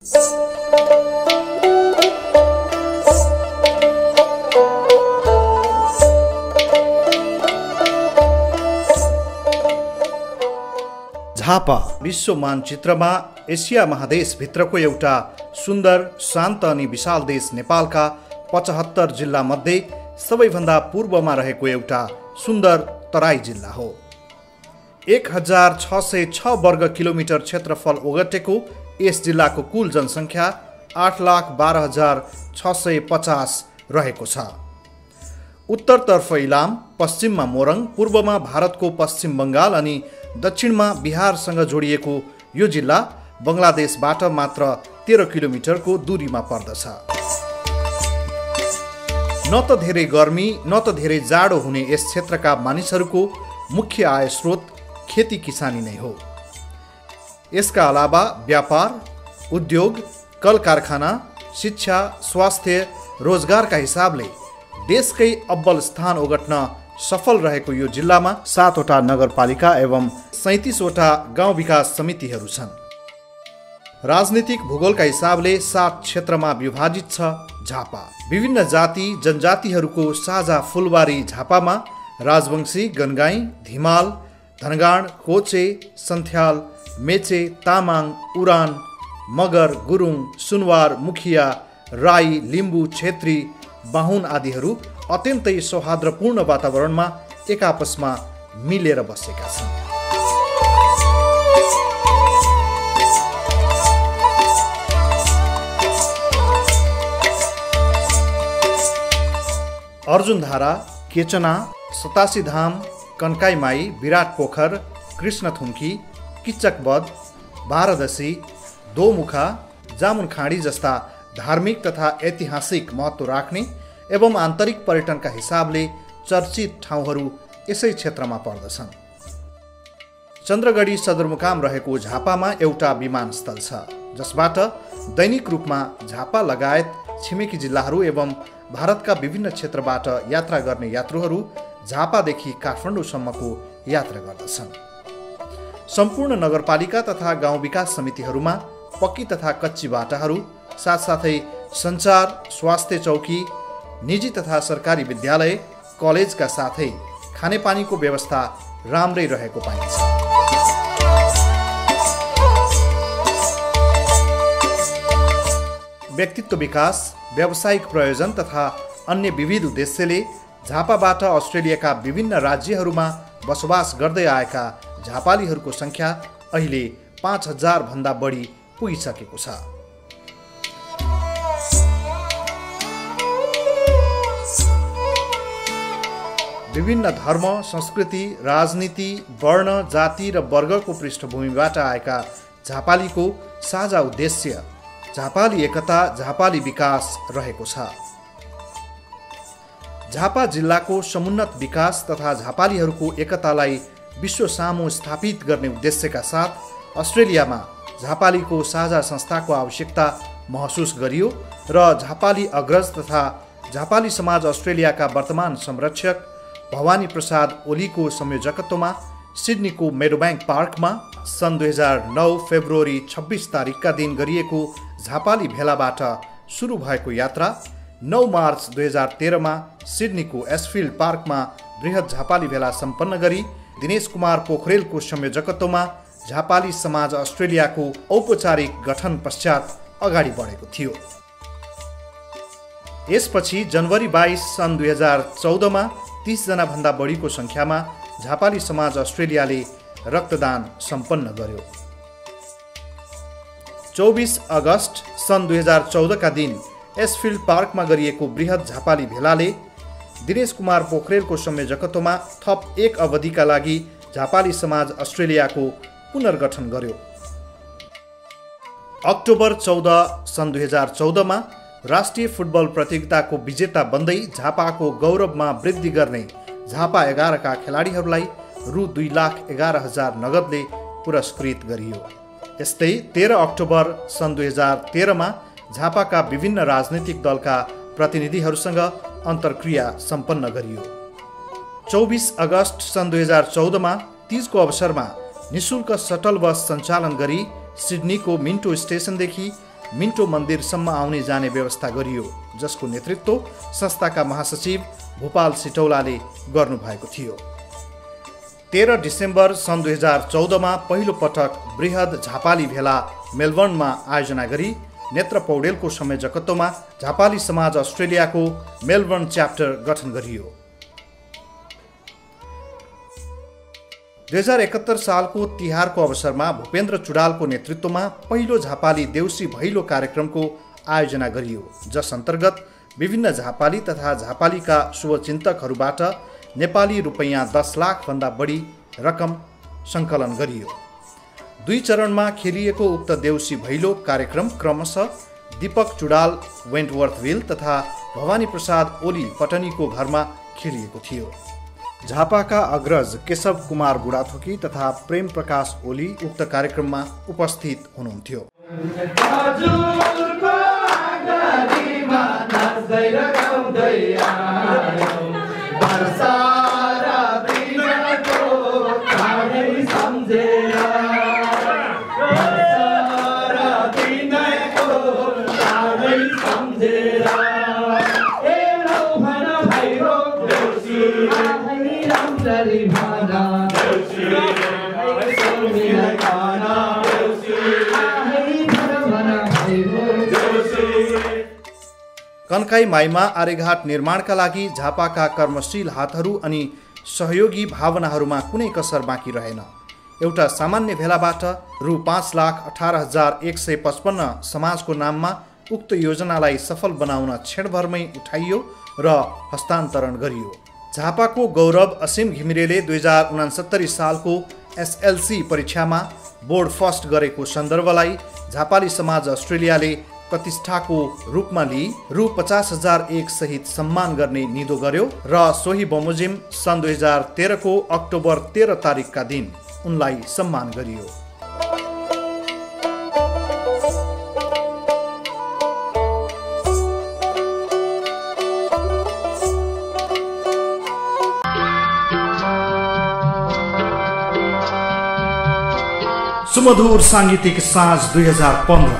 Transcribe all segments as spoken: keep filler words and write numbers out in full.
झापा विश्व मानचित्रमा एसिया महादेशभित्रको एउटा सुन्दर, शान्त अनि विशाल देश नेपालका पचहत्तर जिल्ला मध्ये सबैभन्दा पूर्वमा रहेको एउटा सुन्दर तराई जिल्ला हो। एक हजार छ सय छ वर्ग किलोमिटर क्षेत्रफल ओगटेको यस जिल्लाको कुल जनसङ्ख्या आठ लाख बाह्र हजार छ सय पचास रहेको छ। उत्तरतर्फ इलाम, पश्चिममा मोरङ, पूर्वमा भारतको पश्चिम बङ्गाल अनि दक्षिणमा बिहारसँग जोडिएको यो जिल्ला बङ्गलादेशबाट मात्र तेह्र किलोमिटरको दूरीमा पर्दछ। न त धेरै गर्मी न त धेरै जाडो हुने यस क्षेत्रका मानिसहरूको मुख्य आय स्रोत खेती किसानी नै हो। यसका अलावा व्यापार, उद्योग, कल कारखाना, शिक्षा, स्वास्थ्य, रोजगारका हिसाबले देशकै अब्बल स्थान ओगट्न सफल रहेको यो जिल्लामा सातवटा नगरपालिका एवं सैँतिसवटा गाउँ विकास समितिहरू छन्। राजनीतिक भूगोलका हिसाबले सात क्षेत्रमा विभाजित छ झापा। विभिन्न जाति जनजातिहरूको साझा फुलबारी झापामा राजवंशी, गनगाई, धिमाल, धनगाड, कोचे, सन्थ्याल, मेचे, तामाङ, उरान, मगर, गुरुङ, सुनवार, मुखिया, राई, लिम्बू, छेत्री, बाहुन आदिहरू अत्यन्तै सौहार्दपूर्ण वातावरणमा एक आपसमा मिलेर बसेका छन्। अर्जुनधारा, केचना, सतासी धाम, कन्काईमाई, विराट पोखर, कृष्णथुम्की, किच्चकबध, बाह्रदशी, दोमुखा, जामुनखाडी जस्ता धार्मिक तथा ऐतिहासिक महत्त्व राख्ने एवं आन्तरिक पर्यटनका हिसाबले चर्चित ठाउँहरू यसै क्षेत्रमा पर्दछन्। चन्द्रगढी सदरमुकाम रहेको झापामा एउटा विमानस्थल छ, जसबाट दैनिक रूपमा झापा लगायत छिमेकी जिल्लाहरू एवं भारतका विभिन्न क्षेत्रबाट यात्रा गर्ने यात्रुहरू झापादेखि काठमाडौँसम्मको यात्रा गर्दछन्। सम्पूर्ण नगरपालिका तथा गाउँ विकास समितिहरूमा पक्की तथा कच्ची बाटाहरू, साथसाथै सञ्चार, स्वास्थ्य चौकी, निजी तथा सरकारी विद्यालय, कलेजका साथै खानेपानीको व्यवस्था राम्रै रहेको पाइन्छ। व्यक्तित्व विकास, व्यावसायिक प्रयोजन तथा अन्य विविध उद्देश्यले झापाबाट अस्ट्रेलियाका विभिन्न राज्यहरूमा बसोबास गर्दै आएका झापालीहरूको सङ्ख्या अहिले पाँच हजार भन्दा बढी पुगिसकेको छ। विभिन्न धर्म, संस्कृति, राजनीति, वर्ण, जाति र वर्गको पृष्ठभूमिबाट आएका झापालीको साझा उद्देश्य झापाली एकता, झापाली विकास रहेको छ। झापा जिल्लाको समुन्नत विकास तथा झापालीहरूको एकतालाई विश्व सामु स्थापित गर्ने उद्देश्यका साथ अस्ट्रेलियामा झापालीको साझा संस्थाको आवश्यकता महसुस गरियो र झापाली अग्रज तथा झापाली समाज अस्ट्रेलियाका वर्तमान संरक्षक भवानी प्रसाद ओलीको संयोजकत्वमा सिडनीको मेडोब्याङ्क पार्कमा सन् दुई हजार नौ फेब्रुअरी छब्बिस तारिकका दिन गरिएको झापाली भेलाबाट सुरु भएको यात्रा नौ मार्च दुई हजार तेह्रमा सिडनीको एसफिल्ड पार्कमा बृहत झापाली भेला सम्पन्न गरी दिनेश कुमार पोखरेलको संयोजकत्वमा झापाली समाज अस्ट्रेलियाको औपचारिक गठन पश्चात अगाडि बढेको थियो। यसपछि जनवरी बाइस सन् दुई हजार चौधमा तीसजना भन्दा बढीको सङ्ख्यामा झापाली समाज अस्ट्रेलियाले रक्तदान सम्पन्न गर्यो। चौबिस अगस्त सन् दुई हजार चौधका दिन एसफिल्ड पार्कमा गरिएको बृहत झापाली भेलाले दिनेश कुमार पोखरेलको संयोजकत्वमा थप एक अवधिका लागि झापाली समाज अस्ट्रेलियाको पुनर्गठन गर्यो। अक्टोबर चौध सन् दुई हजार चौधमा राष्ट्रिय फुटबल प्रतियोगिताको विजेता बन्दै झापाको गौरवमा वृद्धि गर्ने झापा एघारका खेलाडीहरूलाई रु दुई लाख एघार हजार नगदले पुरस्कृत गरियो। यस्तै तेह्र अक्टोबर सन् दुई हजार तेह्रमा झापाका विभिन्न राजनीतिक दलका प्रतिनिधिहरूसँग अन्तर्क्रिया सम्पन्न गरियो। चौबिस अगस्त सन् दुई हजार चौधमा तीजको अवसरमा निशुल्क सटल बस सञ्चालन गरी सिडनीको मिन्टो स्टेसनदेखि मिन्टो मन्दिरसम्म आउने जाने व्यवस्था गरियो, जसको नेतृत्व संस्थाका महासचिव भूपाल सिटौलाले गर्नुभएको थियो। तेह्र डिसेम्बर सन् दुई हजार चौधमा पहिलो पटक बृहद झापाली भेला मेलबर्नमा आयोजना गरी नेत्र पौडेलको संयोजकत्वमा झापाली समाज अस्ट्रेलियाको मेलबर्न च्याप्टर गठन गरियो। दुई हजार एकहत्तर सालको तिहारको अवसरमा भूपेन्द्र चुडालको नेतृत्वमा पहिलो झापाली देउसी भैलो कार्यक्रमको आयोजना गरियो, जस अन्तर्गत विभिन्न झापाली तथा झापालीका शुभचिन्तकहरूबाट नेपाली रुपैयाँ दस लाखभन्दा बढी रकम सङ्कलन गरियो। दुई चरणमा खेलिएको उक्त देउसी भैलो कार्यक्रम क्रमशः दीपक चुडाल वेन्टवर्थविल तथा भवानी प्रसाद ओली पटनीको घरमा खेलिएको थियो। झापाका अग्रज केशव कुमार बुढाथोकी तथा प्रेम प्रकाश ओली उक्त कार्यक्रममा उपस्थित हुनुहुन्थ्यो। कन्काई माईमा आर्यघाट निर्माणका लागि झापाका कर्मशील हातहरू अनि सहयोगी भावनाहरूमा कुनै कसर बाँकी रहेन। एउटा सामान्य भेलाबाट रु पाँच लाख अठार हजार एक सय पचपन्न समाजको नाममा उक्त योजनालाई सफल बनाउन क्षणभरमै उठाइयो र हस्तान्तरण गरियो। झापाको गौरव असीम घिमिरेले दुई हजार उनासत्तरी सालको एसएलसी परीक्षामा बोर्ड फर्स्ट गरेको सन्दर्भलाई झापाली समाज अस्ट्रेलियाले प्रतिष्ठाको रूपमा लिई रु पचास हजार एक सहित सम्मान गर्ने निधो गर्यो र सोही बमोजिम सन् दुई हजार तेह्रको अक्टोबर तेह्र तारिकका दिन उनलाई सम्मान गरियो। सुमधुर साङ्गीतिक साँझ दुई हजार पन्ध्र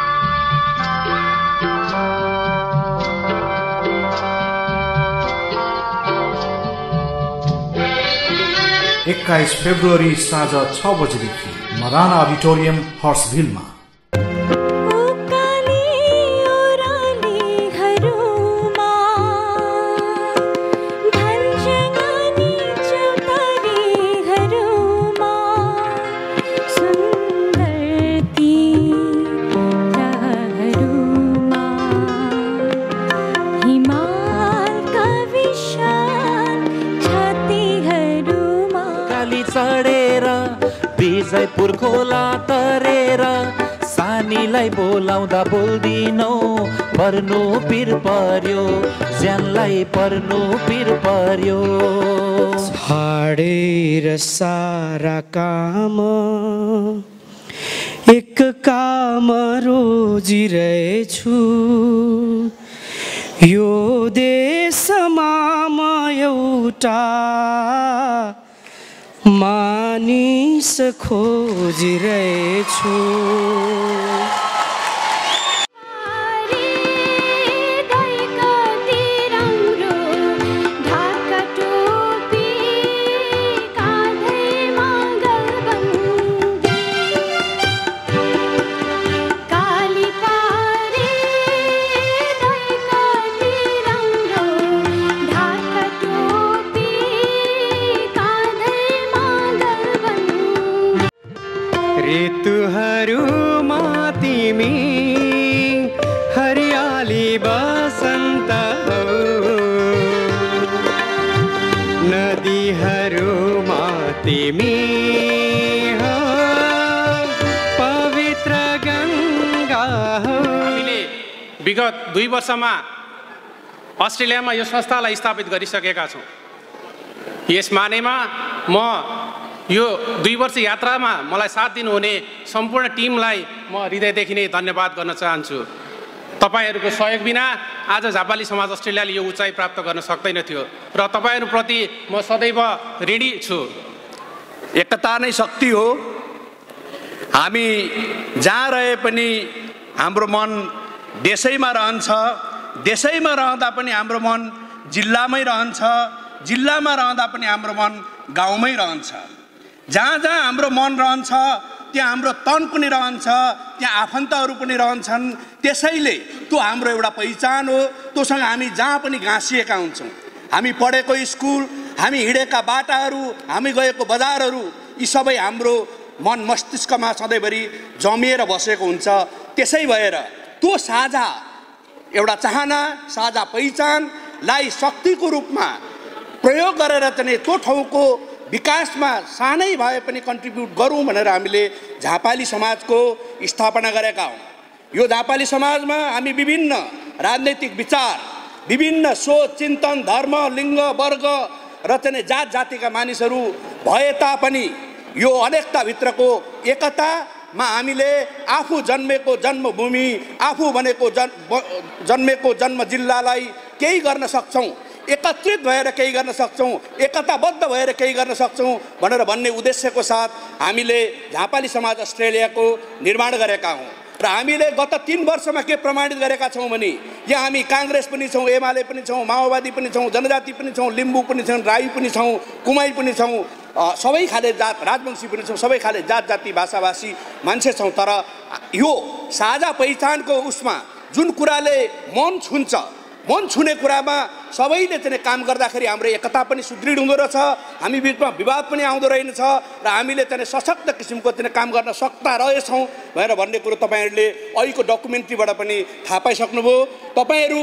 एक्काइस फेब्रुअरी साँझ छ बजेदेखि मराना अडिटोरियम हर्सभिलमा। जयपुर खोला तरेर सानीलाई बोलाउँदा बोल्दिनौ, पर्नु पिर पर्यो ज्यानलाई पर्नु पिर पर्यो। छाडेर सारा काम एक काम रोजिरहेछु, यो देशमा म एउटा मानिस खोजिरहेछु। ऋतुहरूमा तिमी हरियाली बसन्त हौ, नदीहरूमा तिमी हो पवित्र गङ्गा हो। हामीले विगत दुई वर्षमा अस्ट्रेलियामा यो संस्थालाई स्थापित गरिसकेका छौँ। यस मानेमा म यो दुई वर्ष यात्रामा मलाई साथ दिनुहुने सम्पूर्ण टिमलाई म हृदयदेखि नै धन्यवाद गर्न चाहन्छु। तपाईँहरूको सहयोग बिना आज झापाली समाज अस्ट्रेलियाले यो उचाइ प्राप्त गर्न सक्दैन थियो र तपाईँहरूप्रति म सदैव ऋणी छु। एकता नै शक्ति हो। हामी जहाँ रहे पनि हाम्रो मन देशैमा रहन्छ, देशैमा रहँदा पनि हाम्रो मन जिल्लामै रहन्छ, जिल्लामा रहँदा पनि हाम्रो मन गाउँमै रहन्छ। जहाँ जहाँ हाम्रो मन रहन्छ त्यहाँ हाम्रो तन पनि रहन्छ, त्यहाँ आफन्तहरू पनि रहन्छन्। त्यसैले त्यो हाम्रो एउटा पहिचान हो। त्योसँग हामी जहाँ पनि गाँसिएका हुन्छौँ। हामी पढेको स्कुल, हामी हिँडेका बाटाहरू, हामी गएको बजारहरू, यी सबै हाम्रो मन मस्तिष्कमा सधैँभरि जमिएर बसेको हुन्छ। त्यसै भएर त्यो साझा एउटा चाहना, साझा पहिचानलाई शक्तिको रूपमा प्रयोग गरेर चाहिँ त्यो ठाउँको विकासमा सानै भए पनि कन्ट्रिब्युट गरौँ भनेर हामीले झापाली समाजको स्थापना गरेका हौँ। यो झापाली समाजमा हामी विभिन्न राजनैतिक विचार, विभिन्न सोच, चिन्तन, धर्म, लिङ्ग, वर्ग र चाहिँ जात जातिका मानिसहरू भए तापनि यो अनेकताभित्रको एकतामा हामीले आफू जन्मेको जन्मभूमि, आफू बनेको जन् जन्मेको जन्म जिल्लालाई केही गर्न सक्छौँ, एकत्रित भएर केही गर्न सक्छौँ, एकताबद्ध भएर केही गर्न सक्छौँ भनेर भन्ने उद्देश्यको साथ हामीले झापाली समाज अस्ट्रेलियाको निर्माण गरेका हौँ। र हामीले गत तीन वर्षमा के प्रमाणित गरेका छौँ भने यहाँ हामी काङ्ग्रेस पनि छौँ, एमाले पनि छौँ, माओवादी पनि छौँ, जनजाति पनि छौँ, लिम्बू पनि छौँ, राई पनि छौँ, कुमाई पनि छौँ, सबै खाले जात, राजवंशी पनि छौँ, सबै खाले जात जाति भाषाभाषी मान्छे छौँ। तर यो साझा पहिचानको उसमा जुन कुराले मन छुन्छ, मन छुने कुरामा सबैले चाहिँ काम गर्दाखेरि हाम्रो एकता पनि सुदृढ हुँदो रहेछ, हामी बिचमा विवाद पनि आउँदो रहेछ र हामीले चाहिँ सशक्त किसिमको चाहिँ काम गर्न सक्दा रहेछौँ भनेर भन्ने कुरो तपाईँहरूले अहिलेको डकुमेन्ट्रीबाट पनि थाहा पाइसक्नुभयो। तपाईँहरू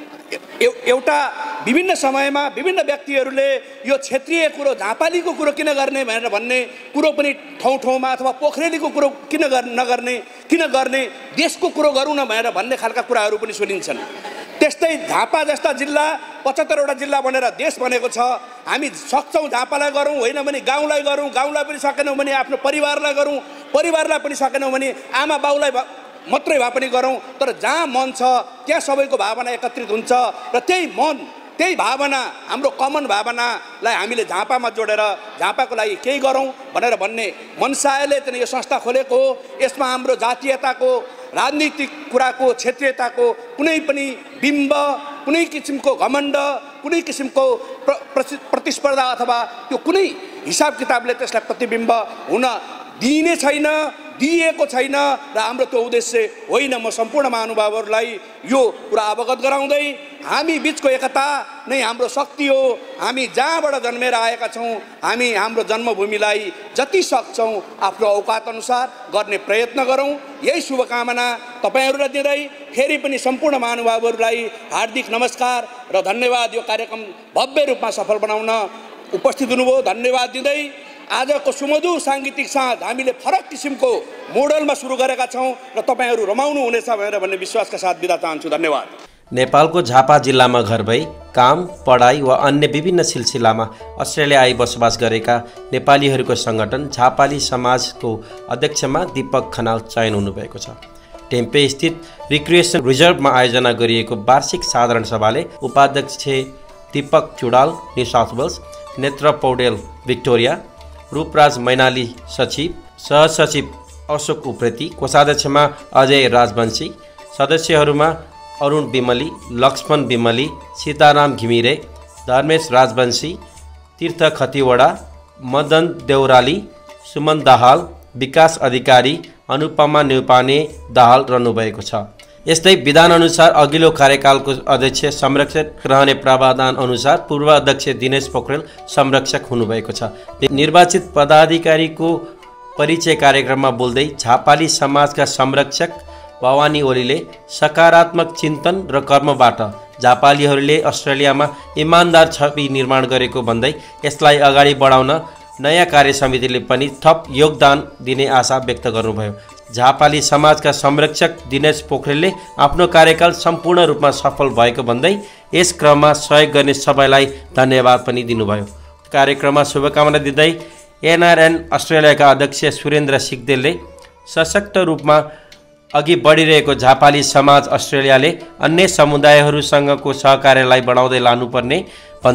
एउटा विभिन्न समयमा विभिन्न व्यक्तिहरूले यो क्षेत्रीय कुरो, झापालीको कुरो किन गर्ने भनेर भन्ने कुरो पनि ठाउँ ठाउँमा अथवा पोखरेलीको कुरो किन नगर्ने, किन गर्ने, देशको कुरो गरौँ न भनेर भन्ने खालका कुराहरू पनि सुनिन्छन्। त्यस्तै झापा जस्ता जिल्ला पचहत्तरवटा जिल्ला बनेर देश बनेको छ। हामी सक्छौँ झापालाई गरौँ, होइन भने गाउँलाई गरौँ, गाउँलाई पनि सकेनौँ भने आफ्नो परिवारलाई गरौँ, परिवारलाई पनि सकेनौँ भने आमा बाउलाई मात्रै भए पनि गरौँ। तर जहाँ मन छ त्यहाँ सबैको भावना एकत्रित हुन्छ र त्यही मन, त्यही भावना, हाम्रो कमन भावनालाई हामीले झापामा जोडेर झापाको लागि केही गरौँ भनेर भन्ने मनसायले चाहिँ यो संस्था खोलेको हो। यसमा हाम्रो जातीयताको, राजनीतिक कुराको, क्षेत्रीयताको कुनै पनि बिम्ब, कुनै किसिमको घमण्ड, कुनै किसिमको प्रतिस्पर्धा अथवा त्यो कुनै हिसाब किताबले त्यसलाई प्रतिबिम्ब हुन दिइने छैन, दिएको छैन र हाम्रो त्यो उद्देश्य होइन। म सम्पूर्ण महानुभावहरूलाई यो कुरा अवगत गराउँदै हामी बिचको एकता नै हाम्रो शक्ति हो। हामी जहाँबाट जन्मेर आएका छौँ, हामी हाम्रो जन्मभूमिलाई जति सक्छौँ आफ्नो औकात अनुसार गर्ने प्रयत्न गरौँ। यही शुभकामना तपाईँहरूलाई दिँदै फेरि पनि सम्पूर्ण महानुभावहरूलाई हार्दिक नमस्कार र धन्यवाद। यो कार्यक्रम भव्य रूपमा सफल बनाउन उपस्थित हुनुभयो, धन्यवाद दिँदै आजको सुमधुर साङ्गीतिक साँझ हामीले फरक किसिमको मोडलमा सुरु गरेका छौँ र तपाईँहरू रमाउनु हुनेछ भनेर भन्ने विश्वासका साथ बिदा चाहन्छु। धन्यवाद। नेपालको झापा जिल्लामा घर भई काम, पढाइ वा अन्य विभिन्न सिलसिलामा अस्ट्रेलिया आई बसोबास गरेका नेपालीहरूको सङ्गठन झापाली समाजको अध्यक्षमा दीपक खनाल चयन हुनुभएको छ। टेम्पे स्थित रिक्रिएसन रिजर्भमा आयोजना गरिएको वार्षिक साधारण सभाले उपाध्यक्ष Deepak Chudal New South Wales, Netra Paudel Victoria, Rupraj Mainali सचिव, सहसचिव अशोक उप्रेती, कोषाध्यक्षमा अजय राजवंशी, सदस्यहरूमा अरुण बिमली, लक्ष्मण बिमली, सीताराम घिमिरे, धर्मेश राजवंशी, तीर्थ खतिवडा, मदन देउराली, सुमन दाहाल, विकास अधिकारी, अनुपमा न्यौपाने दाहाल रहनुभएको छ। यस्तै विधानअनुसार अघिल्लो कार्यकालको अध्यक्ष संरक्षक रहने प्रावधान अनुसार पूर्व अध्यक्ष दिनेश पोखरेल संरक्षक हुनुभएको छ। निर्वाचित पदाधिकारीको परिचय कार्यक्रममा बोल्दै झापाली समाजका संरक्षक भवानी ओलीले सकारात्मक चिन्तन र कर्मबाट झापालीहरूले अस्ट्रेलियामा इमान्दार छवि निर्माण गरेको भन्दै यसलाई अगाडि बढाउन नयाँ कार्य समितिले पनि थप योगदान दिने आशा व्यक्त गर्नुभयो। झापाली समाजका संरक्षक दिनेश पोखरेलले आफ्नो कार्यकाल सम्पूर्ण रूपमा सफल भएको भन्दै यस क्रममा सहयोग गर्ने सबैलाई धन्यवाद पनि दिनुभयो। कार्यक्रममा शुभकामना दिँदै एनआरएन अस्ट्रेलियाका अध्यक्ष सुरेन्द्र सिग्देलले सशक्त रूपमा अघि बढिरहेको झापाली समाज अस्ट्रेलियाले अन्य समुदायहरूसँगको सहकार्यलाई बढाउँदै लानुपर्ने भन्दै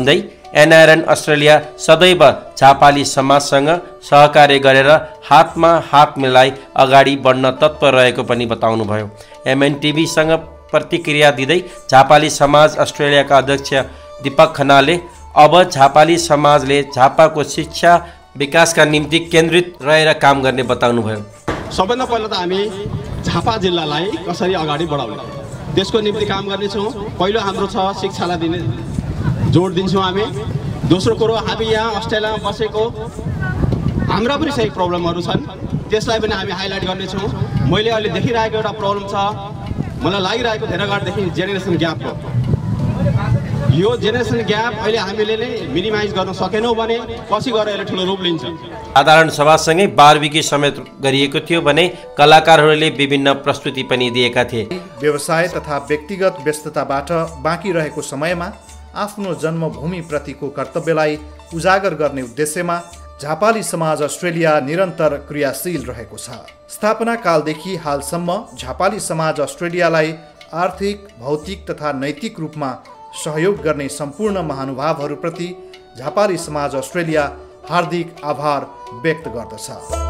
एनआरएन अस्ट्रेलिया सदैव झापाली समाजसँग सहकार्य गरेर हातमा हात मिलाई अगाडि बढ्न तत्पर रहेको पनि बताउनुभयो। एमएनटिभीसँग प्रतिक्रिया दिँदै झापाली समाज अस्ट्रेलियाका अध्यक्ष दीपक खनालले अब झापाली समाजले झापाको शिक्षा विकासका निम्ति केन्द्रित रहेर काम गर्ने बताउनुभयो। सबैभन्दा पहिला त हामी झापा जिल्लालाई कसरी अगाडि बढाउने त्यसको निम्ति काम गर्नेछौँ। पहिलो हाम्रो छ शिक्षालाई दिने जोड दिन्छौँ हामी। दोस्रो कुरो हामी यहाँ अस्ट्रेलियामा बसेको हाम्रा पनि सही प्रब्लमहरू छन्, त्यसलाई पनि हामी हाइलाइट गर्नेछौँ। मैले अहिले देखिरहेको एउटा प्रब्लम छ, मलाई लागिरहेको धेरै गाडदेखि जेनेरेसन ग्यापको। यो जेनेरेसन ग्याप अहिले हामीले नै मिनिमाइज गर्न सकेनौँ भने पछि गएर यसले ठुलो रूप लिन्छ। साधारण सभासँगै बारबिकी समेत गरिएको थियो भने कलाकारहरूले विभिन्न प्रस्तुति पनि दिएका थिए। व्यवसाय तथा व्यक्तिगत व्यस्तताबाट बाँकी रहेको समयमा आफ्नो जन्मभूमिप्रतिको कर्तव्यलाई उजागर गर्ने उद्देश्यमा झापाली समाज अस्ट्रेलिया निरन्तर क्रियाशील रहेको छ। स्थापना कालदेखि हालसम्म झापाली समाज अस्ट्रेलियालाई आर्थिक, भौतिक तथा नैतिक रूपमा सहयोग गर्ने सम्पूर्ण महानुभावहरूप्रति झापाली समाज अस्ट्रेलिया हार्दिक आभार व्यक्त गर्दछ।